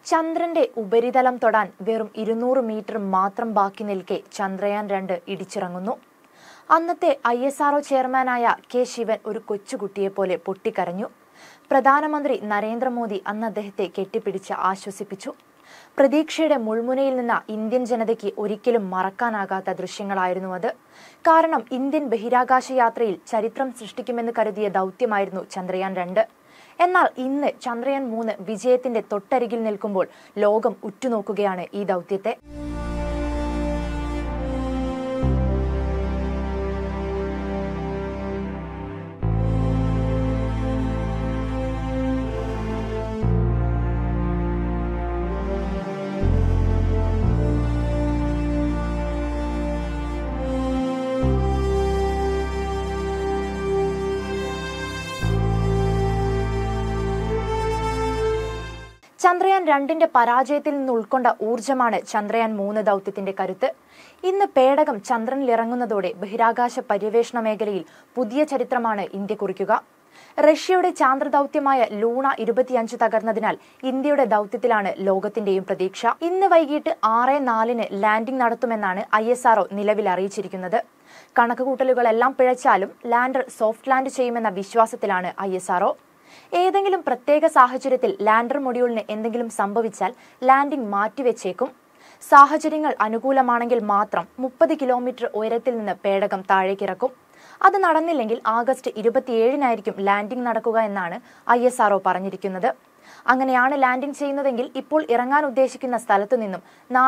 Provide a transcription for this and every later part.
ചന്ദ്രന്റെ ഉപരിതലം തൊടാൻ വെറും 200 മീറ്റർ മാത്രം ബാക്കി നിൽക്കെ ചന്ദ്രയാൻ 2 ഇടിച്ചിറങ്ങുന്നു. അന്നത്തെ ISRO ചെയർമാനായ കെ ശിവൻ ഒരു കൊച്ചുകുട്ടിയെപ്പോലെ പൊട്ടിക്കരഞ്ഞു. പ്രധാനമന്ത്രി നരേന്ദ്രമോദി അന്ന് അദ്ദേഹത്തെ കെട്ടിപ്പിടിച്ച് ആശ്വസിപ്പിച്ചു. പ്രതീക്ഷയുടെ മുൾമുനയിൽ നിന്ന ഇന്ത്യൻ ജനതയ്ക്ക് ഒരിക്കലും മറക്കാനാകാത്ത ദൃശ്യങ്ങളായിരുന്നു അത്. കാരണം ഇന്ത്യൻ ബഹിരാകാശ യാത്രയിൽ ചരിത്രം സൃഷ്ടിക്കുമെന്ന് കരുതിയ ദൗത്യമായിരുന്നു ചന്ദ്രയാൻ 2. എന്നാൽ ഇന്ന് ചന്ദ്രയാൻ 3 വിജയത്തിന്റെ തൊട്ടരികിൽ നിൽക്കുമ്പോൾ ലോകം ഉറ്റുനോക്കുകയാണ് ഈ ദൗത്യത്തെ. ചന്ദ്രയാൻ 2ന്റെ പരാജയത്തിൽ നിന്ന് ഉൾക്കൊണ്ട ഊർജ്ജമാണ് ചന്ദ്രയാൻ 3 ദൗത്യത്തിന്റെ കരുത്ത്. ഇന്ന് പേടകം ചന്ദ്രനിലിറങ്ങുന്നതോടെ ബഹിരാകാശ പര്യവേഷണ മേഖലയിൽ പുതിയ ചരിത്രമാണ് ഇന്ത്യ കുറിക്കുക. റഷ്യയുടെ ചാന്ദ്രദൗത്യമായ ലൂണ 25 തകർന്നതിനാൽ ഇന്ത്യയുടെ ദൗത്യത്തിലാണ് ലോകത്തിന്റെയും പ്രതീക്ഷ. ഇന്ന് വൈകിട്ട് 6:04 ലാൻഡിംഗ് നടത്തുമെന്നാണ് ISRO നിലവിൽ അറിയിച്ചിരിക്കുന്നത്. കണക്കുകൂട്ടലുകളെല്ലാം പിഴച്ചാലും ലാൻഡർ സോഫ്റ്റ് ലാൻഡ് ചെയ്യുമെന്ന വിശ്വാസത്തിലാണ് ISRO. ഏതെങ്കിലും പ്രത്യേക സാഹചര്യത്തിൽ ലാൻഡർ മൊഡ്യൂളിന് എന്തെങ്കിലും സംഭവിച്ചാൽ ലാൻഡിംഗ് മാറ്റിവെച്ചേക്കും. സാഹചര്യങ്ങൾ അനുകൂലമാണെങ്കിൽ മാത്രം 30 കിലോമീറ്റർ ഉയരത്തിൽ നിന്ന് പേടകം താഴേക്കിറക്കും. അത് നടന്നില്ലെങ്കിൽ ആഗസ്റ്റ് 27-നായിരിക്കും ലാൻഡിംഗ് നടക്കുക എന്നാണ് ISRO പറഞ്ഞിരിക്കുന്നത്. അങ്ങനെയാണ് ലാൻഡിംഗ് ചെയ്യുന്നതെങ്കിൽ ഇപ്പോൾ ഇറങ്ങാൻ ഉദ്ദേശിക്കുന്ന സ്ഥലത്തു നിന്നും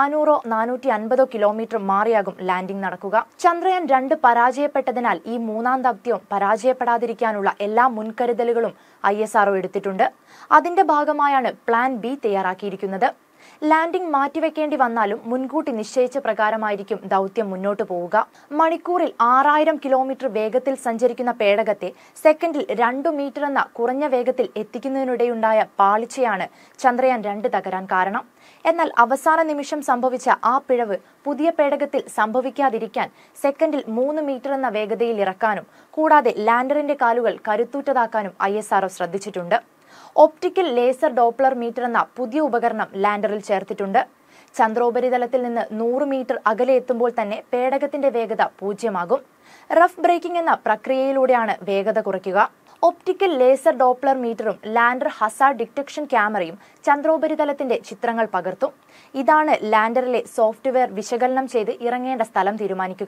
400-450 കിലോമീറ്റർ മാറിയാകും ലാൻഡിംഗ് നടക്കുക. ചന്ദ്രയാൻ 2 പരാജയപ്പെട്ടതിനാൽ ഈ 3ാം ദൗത്യം പരാജയപ്പെടാതിരിക്കാനുള്ള എല്ലാ മുൻകരുതലുകളും ISRO എടുത്തിട്ടുണ്ട്. അതിന്റെ ഭാഗമായാണ് പ്ലാൻ B തയ്യാറാക്കിയിരിക്കുന്നത്. ലാൻഡിംഗ് മാറ്റിവെക്കേണ്ടി വന്നാലും മുൻകൂട്ടി നിശ്ചയിച്ച പ്രകാരമായിരിക്കും ദൗത്യം മുന്നോട്ടു പോവുക. മണിക്കൂറിൽ 6000 കിലോമീറ്റർ വേഗത്തിൽ സഞ്ചരിക്കുന്ന പേടകത്തെ സെക്കൻഡിൽ 2 മീറ്റർ എന്ന കുറഞ്ഞ വേഗത്തിൽ എത്തിക്കുന്നതിനിടെയുണ്ടായ പാളിച്ചയാണ് ചന്ദ്രയാൻ 2 തകരാൻ കാരണം. എന്നാൽ അവസാന നിമിഷം സംഭവിച്ച ആ പിഴവ് പുതിയ പേടകത്തിൽ സംഭവിക്കാതിരിക്കാൻ സെക്കൻഡിൽ 3 മീറ്റർ എന്ന വേഗതയിൽ ഇറക്കാനും കൂടാതെ ലാൻഡറിന്റെ കാലുകൾ കരുത്തൂറ്റതാക്കാനും ISRO ശ്രദ്ധിച്ചിട്ടുണ്ട്. ഓപ്റ്റിക്കൽ ലേസർ ഡോപ്ലർ മീറ്റർ എന്ന പുതിയ ഉപകരണം ലാൻഡറിൽ ചേർത്തിട്ടുണ്ട്. ചന്ദ്രോപരിതലത്തിൽ നിന്ന് 100 മീറ്റർ അകലെ എത്തുമ്പോൾ തന്നെ പേടകത്തിന്റെ വേഗത 0 റഫ് ബ്രേക്കിംഗ് എന്ന പ്രക്രിയയിലൂടെയാണ് വേഗത കുറയ്ക്കുക. ഓപ്റ്റിക്കൽ ലേസർ ഡോപ്ലർ മീറ്ററും ലാൻഡർ ഹസാർഡ് ഡിറ്റക്ഷൻ ക്യാമറയും ചന്ദ്രോപരിതലത്തിന്റെ ചിത്രങ്ങൾ പകർത്തും. ഇതാണ് ലാൻഡറിലെ സോഫ്റ്റ്വെയർ വിശകലനം ചെയ്ത് ഇറങ്ങേണ്ട സ്ഥലം തീരുമാനിക്കുക.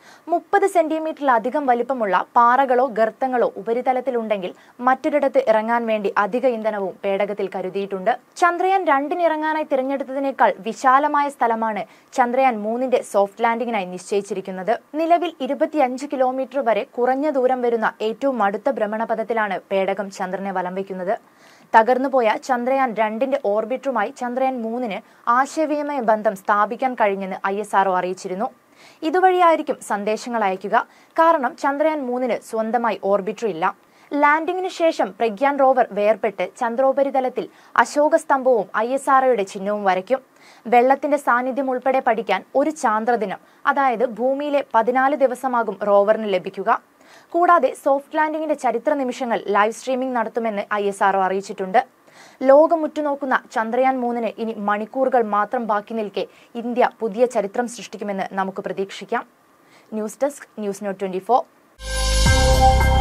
30 സെന്റിമീറ്ററിലധികം വലിപ്പമുള്ള പാറകളോ ഗർത്തങ്ങളോ ഉപരിതലത്തിലുണ്ടെങ്കിൽ മറ്റൊരിടത്ത് ഇറങ്ങാൻ വേണ്ടി അധിക ഇന്ധനവും പേടകത്തിൽ കരുതിയിട്ടുണ്ട്. ചന്ദ്രയാൻ 2 ഇറങ്ങാനായി തിരഞ്ഞെടുത്തതിനേക്കാൾ വിശാലമായ സ്ഥലമാണ് ചന്ദ്രയാൻ 3ന്റെ സോഫ്റ്റ് ലാൻഡിങ്ങിനായി നിശ്ചയിച്ചിരിക്കുന്നത്. നിലവിൽ 25 കിലോമീറ്റർ വരെ കുറഞ്ഞ ദൂരം വരുന്ന ഏറ്റവും അടുത്ത ഭ്രമണപഥത്തിലാണ് പേടകം ചന്ദ്രനെ വലം വയ്ക്കുന്നത്. തകർന്നുപോയ ചന്ദ്രയാൻ 2ന്റെ ഓർബിറ്ററുമായി ചന്ദ്രയാൻ 3ന് ആശയവിനിമയ ബന്ധം സ്ഥാപിക്കാൻ കഴിഞ്ഞെന്ന് ISRO അറിയിച്ചിരുന്നു. ഇതുവഴിയായിരിക്കും സന്ദേശങ്ങൾ അയക്കുക. കാരണം ചന്ദ്രയാൻ 3ന് സ്വന്തമായി ഓർബിറ്റർ ഇല്ല. ലാൻഡിങ്ങിന് ശേഷം പ്രഗ്യാൻ റോവർ വേർപെട്ട് ചന്ദ്രോപരിതലത്തിൽ അശോക സ്തംഭവും ISROയുടെ ചിഹ്നവും വരയ്ക്കും. വെള്ളത്തിന്റെ സാന്നിധ്യം ഉൾപ്പെടെ പഠിക്കാൻ ഒരു ചാന്ദ്രദിനം, അതായത് ഭൂമിയിലെ 14 ദിവസമാകും റോവറിന് ലഭിക്കുക. കൂടാതെ സോഫ്റ്റ് ലാൻഡിങ്ങിന്റെ ചരിത്ര നിമിഷങ്ങൾ ലൈവ് സ്ട്രീമിംഗ് നടത്തുമെന്ന് ISRO അറിയിച്ചിട്ടുണ്ട്. ലോകം ഉറ്റുനോക്കുന്ന ചന്ദ്രയാൻ 3ന് ഇനി മണിക്കൂറുകൾ മാത്രം ബാക്കി നിൽക്കെ ഇന്ത്യ പുതിയ ചരിത്രം സൃഷ്ടിക്കുമെന്ന് നമുക്ക് പ്രതീക്ഷിക്കാം. News desk, news note 24.